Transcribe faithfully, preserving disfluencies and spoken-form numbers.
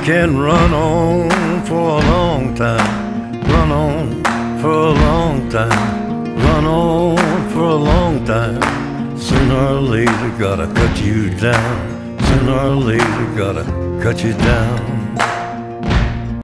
can run on for a long time, run on for a long time, run on for a long time. Sooner or later gotta cut you down, sooner or later gotta cut you down.